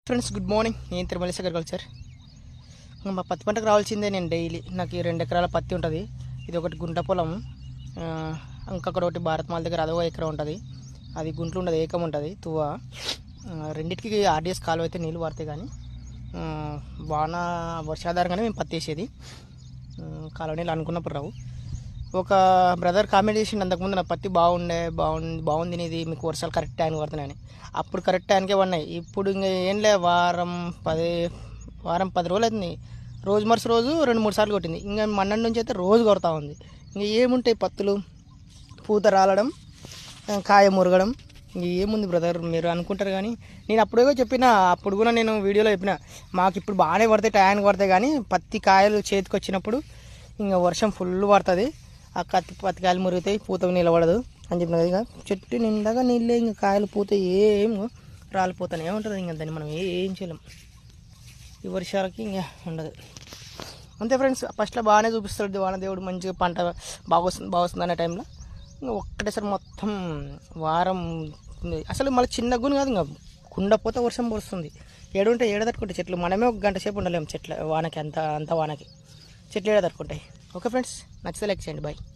Friends good morning. నేను Tirumala agriculture. మా పత్తి పంటకు రావాల్సిందే. నేను డైలీ నాకు 2 ఎకరాల పత్తి ఉంటుంది. ఇది ఒకటి గుంట పొలం, ఇంకొకటి ఒకటి భారత్ మాల దగ్గర అదొక ఎకరం ఉంటుంది. అది గుంట్లు ఉండదు, ఏకం ఉంటుంది తువ్వ. రెండింటికి ఆర్డిఎస్ కాలువ అయితే నీళ్ళు పడతాయి, కానీ వాన వర్షాధారంగానే మేము పత్తి వేసేది. కాలువ నీళ్ళు అనుకున్నప్పుడు రావు. ఒక బ్రదర్ కామెంట్ చేసిండు అంతకుముందు, నా పత్తి బాగుంది ఇది మీకు వర్షాలు కరెక్ట్ టైంకి పడుతున్నాయని. అప్పుడు కరెక్ట్ టైంకే పడినాయి. ఇప్పుడు ఇంకా ఏం లే, వారం 10 రోజులు అవుతుంది. రోజు మరుస రోజు 2-3 సార్లు కొట్టింది. ఇంకా మన్నటి నుంచి అయితే రోజు కొడతా ఉంది. ఇంకా ఏముంటాయి పత్తులు, పూత రాలడం, కాయ మురగడం, ఇంక ఏముంది బ్రదర్ మీరు అనుకుంటారు. కానీ నేను అప్పుడే చెప్పిన, అప్పుడు కూడా నేను వీడియోలో చెప్పిన, మాకు ఇప్పుడు బాగానే పడతాయి, టయానికి పడతాయి, కానీ పత్తి కాయలు చేతికి వచ్చినప్పుడు ఇంకా వర్షం ఫుల్ పడుతుంది, ఆ పత్తి కాయలు మురుగుతాయి, పూతకు నిలబడదు అని చెప్పిన కదా. ఇక చెట్టు నిండగా నీళ్ళే, ఇంకా కాయలు పూత ఏం రాలిపోతానే ఉంటుంది. ఇంకా దాన్ని మనం ఏం చేయలేం. ఈ వర్షాలకి ఇంకా ఉండదు అంతే ఫ్రెండ్స్. ఫస్ట్లో బాగానే చూపిస్తాడు వానదేవుడు, మంచిగా పంట బాగొస్తుంది అనే టైంలో ఇంకా ఒక్కటేసారి మొత్తం వారం అసలు మళ్ళీ చిన్న గుని కాదు, ఇంకా కుండపోతే వర్షం పడుతుంది. ఏడుంటే ఏడ తట్టుకుంటాయి చెట్లు. మనమే 1 గంట సేపు ఉండలేము చెట్ల వానకి, అంత వానకి చెట్లు ఏడ తట్టుకుంటాయి. ఓకే ఫ్రెండ్స్, నచ్చితే లైక్ చేయండి. బాయ్.